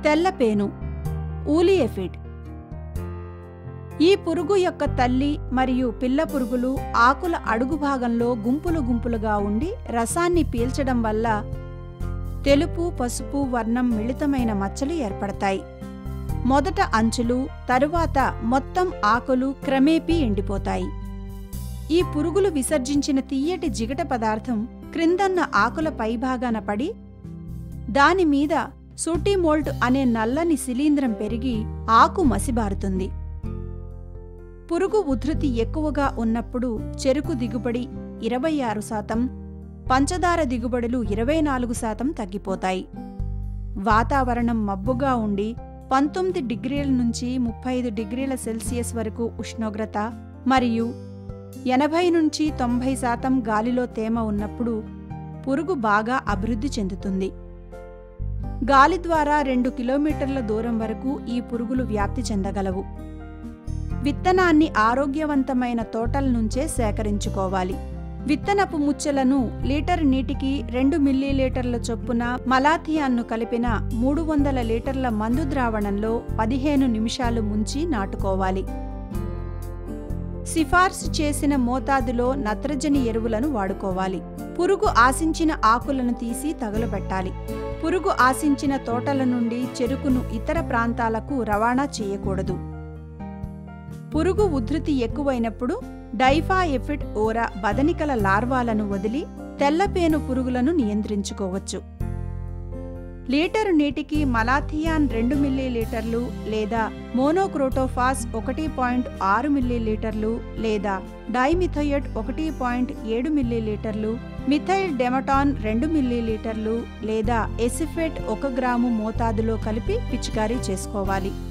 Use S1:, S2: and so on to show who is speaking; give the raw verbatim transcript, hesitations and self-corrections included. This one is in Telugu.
S1: తెల్లపేను ఊలి ఎఫిడ్. ఈ పురుగు యొక్క తల్లి మరియు పిల్ల పురుగులు ఆకుల అడుగు భాగంలో గుంపులు గుంపులుగా ఉండి రసాన్ని పీల్చడం వల్ల తెలుపు పసుపు వర్ణం మిళితమైన మచ్చలు ఏర్పడతాయి. మొదట అంచులు, తరువాత మొత్తం ఆకులు క్రమేపీ ఎండిపోతాయి. ఈ పురుగులు విసర్జించిన తియ్యటి జిగట పదార్థం క్రిందన్న ఆకుల పైభాగాన పడి దానిమీద సూటిమోల్ట్ అనే నల్లని శిలీంద్రం పెరిగి ఆకు మసిబారుతుంది. పురుగు ఉధృతి ఎక్కువగా ఉన్నప్పుడు చెరుకు దిగుబడి ఇరవై ఆరు శాతం, పంచదార దిగుబడులు ఇరవై నాలుగు శాతం తగ్గిపోతాయి. వాతావరణం మబ్బుగా ఉండి పంతొమ్మిది డిగ్రీల నుంచి ముప్పై ఐదు డిగ్రీల సెల్సియస్ వరకు ఉష్ణోగ్రత మరియు ఎనభై నుంచి తొంభై శాతం గాలిలో తేమ ఉన్నప్పుడు పురుగు బాగా అభివృద్ధి చెందుతుంది. గాలి ద్వారా రెండు కిలోమీటర్ల దూరం వరకు ఈ పురుగులు వ్యాప్తి చెందగలవు. విత్తనాన్ని ఆరోగ్యవంతమైన తోటల నుంచే సేకరించుకోవాలి. విత్తనపు ముచ్చెలను లీటర్ నీటికి రెండు మిల్లీలీటర్ల చొప్పున మలాథియాన్ను కలిపిన మూడు వందల లీటర్ల మందు ద్రావణంలో పదిహేను నిమిషాలు ముంచి నాటుకోవాలి. సిఫార్సు చేసిన మోతాదులో నత్రజని ఎరువులను వాడుకోవాలి. పురుగు ఆశించిన ఆకులను తీసి తగులబెట్టాలి. పురుగు ఆశించిన తోటల నుండి చెరుకును ఇతర ప్రాంతాలకు రవాణా చేయకూడదు. పురుగు ఉధృతి ఎక్కువైనప్పుడు డైఫా ఎఫిడ్ ఓరా బదనికల లార్వాలను వదిలి తెల్లపేను పురుగులను నియంత్రించుకోవచ్చు. లీటరు నీటికి మలాథియాన్ రెండు మిల్లీలీటర్లు లేదా మోనోక్రోటోఫాస్ ఒకటి పాయింట్ ఆరు మిల్లీలీటర్లు లేదా డైమిథోయేట్ ఒకటి పాయింట్ ఏడు మిల్లీలీటర్లు, మిథైల్ డెమటాన్ రెండు మిల్లీలీటర్లు లేదా ఎసిఫేట్ ఒక గ్రాము మోతాదులో కలిపి పిచికారీ చేసుకోవాలి.